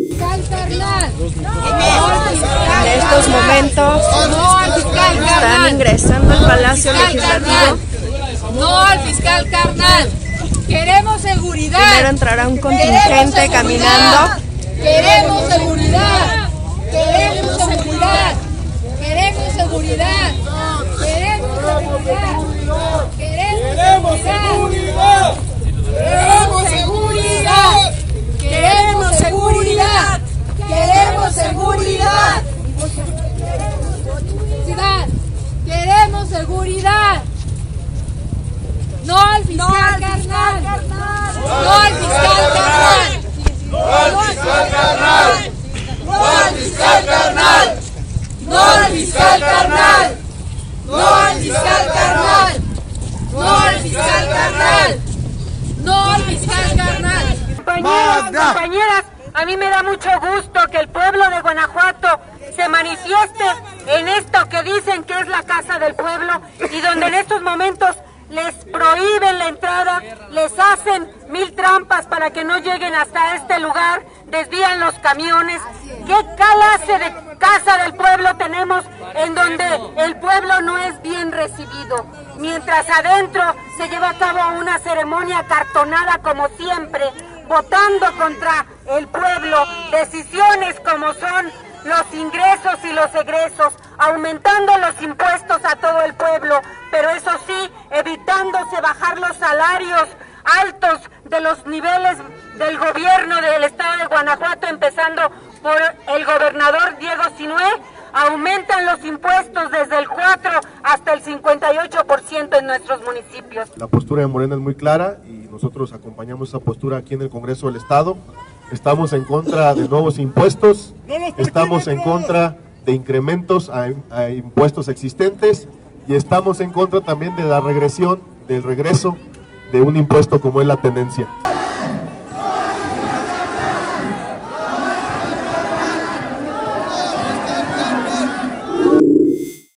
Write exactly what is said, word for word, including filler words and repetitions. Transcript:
En estos momentos están ingresando al Palacio Legislativo. No al fiscal carnal. Queremos seguridad. Primero entrará un contingente caminando. Queremos seguridad. Queremos seguridad. Queremos seguridad. Queremos seguridad. Queremos seguridad. Queremos seguridad. Queremos seguridad. Queremos seguridad. Queremos seguridad. No al fiscal carnal. No al fiscal carnal. No al fiscal carnal. No al fiscal carnal. No al fiscal carnal. No al fiscal carnal. No al fiscal carnal. No al fiscal carnal. Compañeros, compañeras, a mí me da mucho gusto que el pueblo de Guanajuato se manifieste en esto que dicen que es la casa del pueblo y donde en estos momentos les prohíben la entrada, les hacen mil trampas para que no lleguen hasta este lugar, desvían los camiones. ¿Qué clase de casa del pueblo tenemos en donde el pueblo no es bien recibido? Mientras adentro se lleva a cabo una ceremonia cartonada como siempre, votando contra el pueblo, decisiones como son los ingresos y los egresos, aumentando los impuestos a todo el pueblo, pero eso sí, evitándose bajar los salarios altos de los niveles del gobierno del estado de Guanajuato, empezando por el gobernador Diego Sinue. Aumentan los impuestos desde el cuatro hasta el cincuenta y ocho por ciento en nuestros municipios. La postura de Morena es muy clara y nosotros acompañamos esa postura aquí en el Congreso del Estado. Estamos en contra de nuevos impuestos, estamos en contra de incrementos a, a impuestos existentes y estamos en contra también de la regresión, del regreso de un impuesto como es la tenencia.